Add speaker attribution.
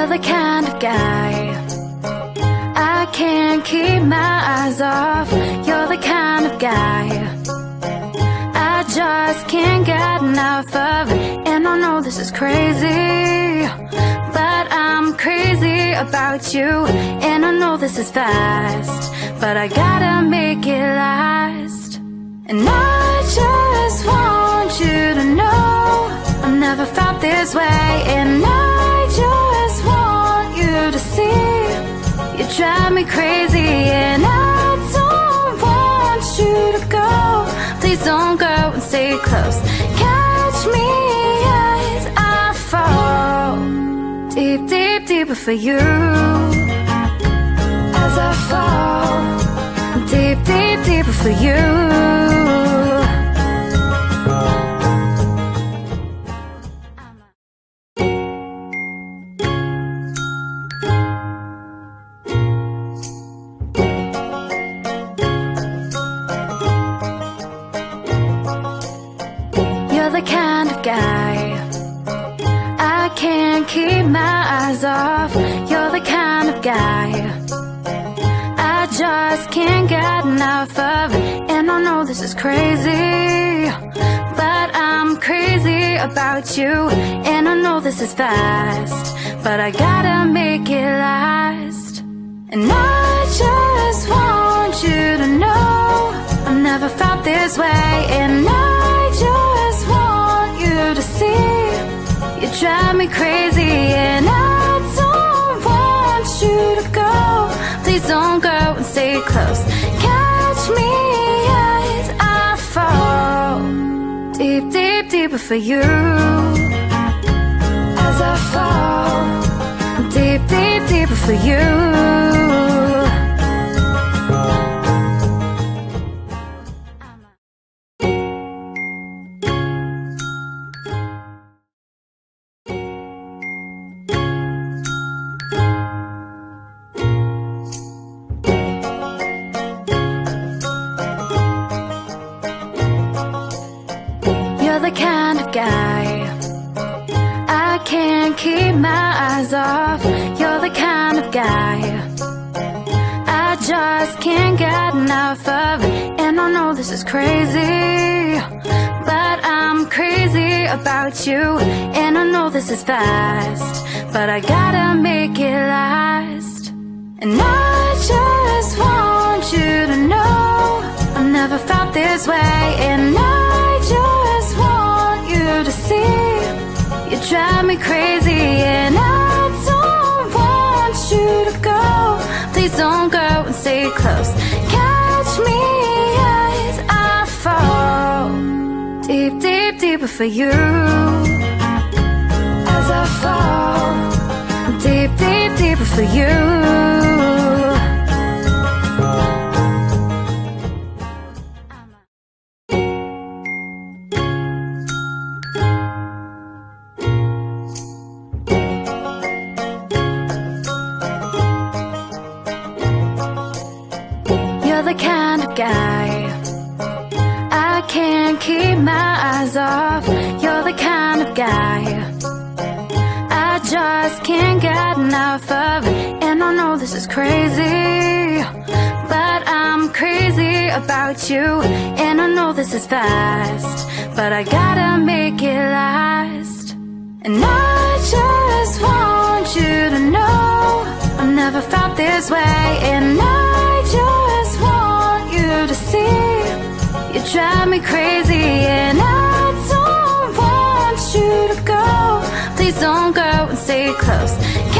Speaker 1: You're the kind of guy I can't keep my eyes off. You're the kind of guy I just can't get enough of. And I know this is crazy, but I'm crazy about you. And I know this is fast, but I gotta make it last. And I just want you to know I've never felt this way. And I just want you to see you drive me crazy. And I don't want you to go. Please don't go and stay close. Catch me as I fall deep, deep, deeper for you. As I fall deep, deep, deeper for you. You're the kind of guy I can't keep my eyes off. You're the kind of guy I just can't get enough of. And I know this is crazy, but I'm crazy about you. And I know this is fast, but I gotta make it last. And I just want you to know I've never felt this way. And I just want you to see you drive me crazy. And I don't want you to go. Please don't go and stay close. Catch me as I fall deep, deep, deeper for you. As I fall deep, deep, deeper for you. You're the kind of guy I can't keep my eyes off. You're the kind of guy I just can't get enough of. And I know this is crazy, but I'm crazy about you. And I know this is fast, but I gotta make it last. And I just want you to know I've never felt this way. And I just want you to see you drive me crazy. And I don't want you to go. Please don't go and stay close. Catch me as I fall deep, deep, deeper for you. As I fall deep, deep, deeper for you. You're the kind of guy I can't keep my eyes off. You're the kind of guy I just can't get enough of. And I know this is crazy, but I'm crazy about you. And I know this is fast, but I gotta make it last. And I just want you to know I've never felt this way. And I just want you to see you drive me crazy. And I don't want you to go. Please don't go and stay close.